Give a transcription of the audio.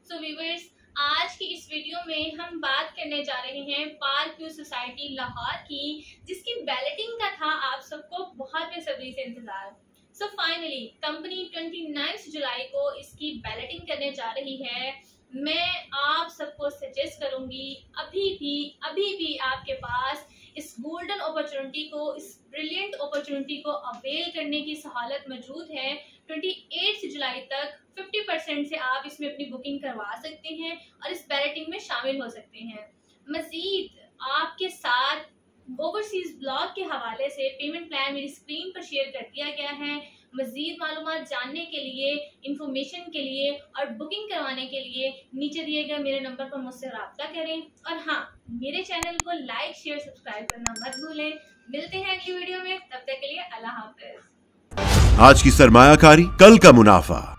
So viewers, आज की इस वीडियो में हम बात करने जा रहे हैं पार्क व्यू सोसाइटी लाहौर की, जिसकी बैलेटिंग का था आप सबको बहुत बेसब्री से इंतजार। सो फाइनली कंपनी 29 जुलाई को इसकी बैलेटिंग करने जा रही है। मैं आप सबको सजेस्ट करूंगी अभी भी आपके पास इस गोल्डन अपॉर्चुनिटी को, इस ब्रिलियंट अपॉर्चुनिटी को अवेल करने की सहूलत मौजूद है। 28 जुलाई तक 50% से आप इसमें अपनी बुकिंग करवा सकते हैं और इस बैलेटिंग में शामिल हो सकते हैं। मजीद आपके साथ ओवरसीज ब्लॉग के हवाले से पेमेंट प्लान मेरी स्क्रीन पर शेयर कर दिया गया है। मजीद मालूमात जानने के लिए, इंफॉर्मेशन के लिए और बुकिंग करवाने के लिए नीचे दिए गए मेरे नंबर पर मुझसे रब्ता करें। और हाँ, मेरे चैनल को लाइक, शेयर, सब्सक्राइब करना मत भूलें। मिलते हैं अगली वीडियो में, तब तक के लिए अल्लाह हाफिज। आज की सरमायाकारी, कल का मुनाफा।